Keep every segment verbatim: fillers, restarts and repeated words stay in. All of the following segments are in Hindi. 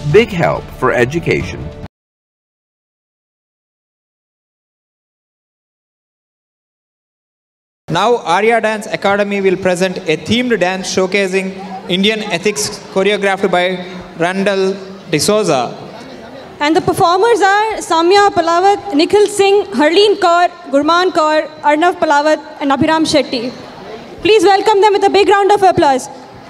Bighelp for education. Now Arya Dance Academy will present a themed dance showcasing Indian ethics choreographed by Randell D'Souza. And the performers are Samya, Palawat, Nikhil Singh, Harleen Kaur, Gurmaan Kaur, Arnav Palawat and Abhiram Shetty. Please welcome them with a big round of applause.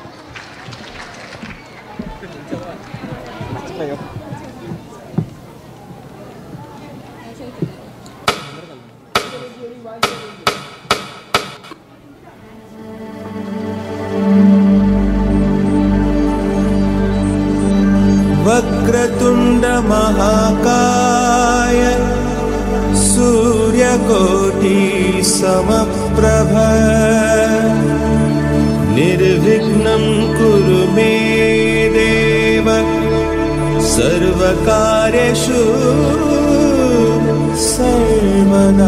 Vakratunda महाकाय सूर्यकोटि समप्रभ निर्विघ्नं कुरु मे देव सर्वकार्येषु सर्वदा।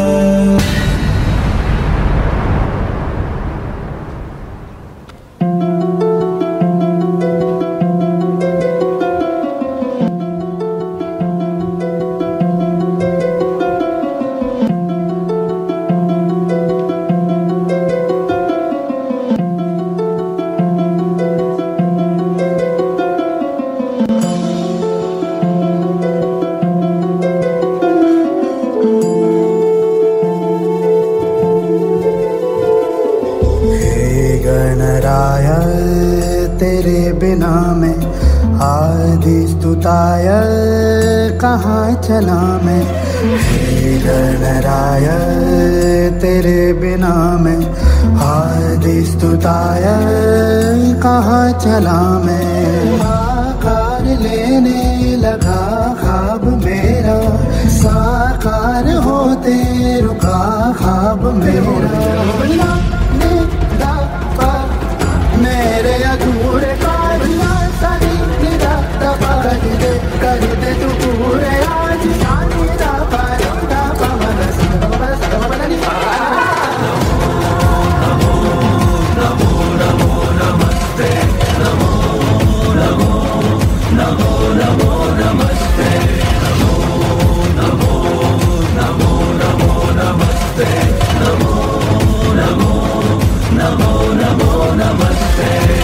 तेरे बिना मैं आदि स्तुताय कहाँ चला मैं। हे गणराय तेरे बिना मैं आदि स्तुताय कहाँ चला मैं। आकार लेने लगा ख्वाब मेरा साकार होते रुका ख्वाब मेरा। मेरे अधूरे कार्य सभी निरा कर दे कर दे तू पूरे आज शानी दा पारोदा पवन सर्व सर्व नमो नमो नमो नमस्ते नमो नमो नमो नमो नमस्ते नमो नमो नमो नमो नमस्ते नमो नमो नमो नमो नमस्ते।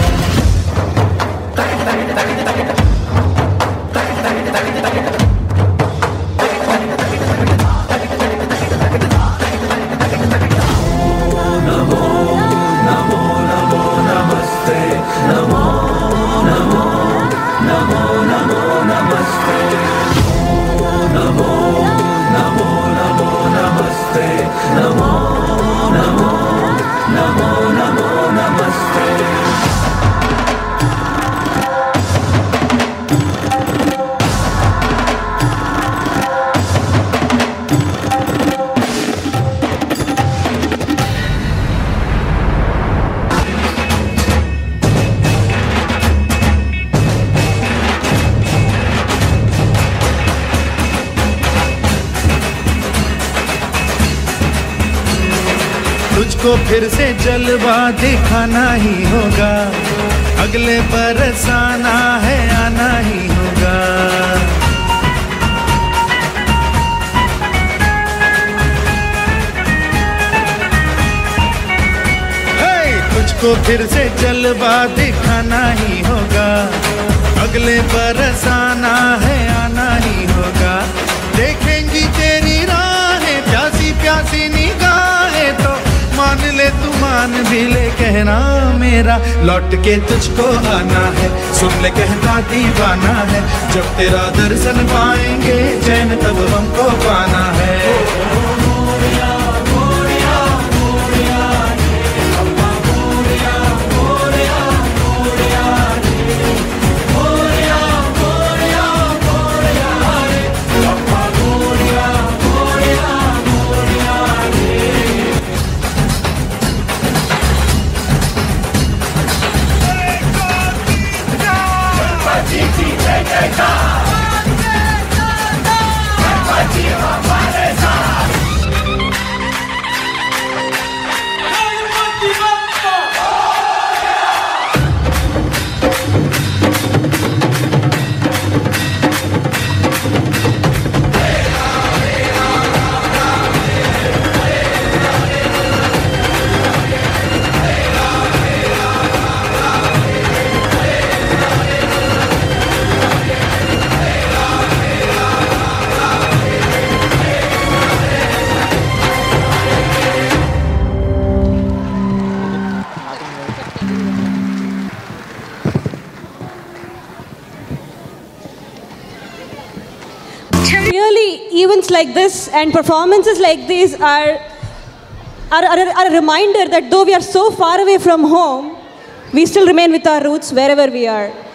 तुझको फिर से जलवा दिखाना ही होगा, अगले बरस आना है आना ही होगा। तुझको फिर से जलवा दिखाना ही होगा, अगले बरस आना है आना ही होगा। देखेंगी तेरी राहें प्यासी प्यासी निगाहें तो मान ले तू मान भी ले कहना मेरा लौट के तुझको आना है। सुन ले कहता दीवाना है, जब तेरा दर्शन पाएंगे चैन तब हमको पाना है। Really, events like this and performances like these are, are, are, are a reminder that though we are so far away from home, we still remain with our roots wherever we are.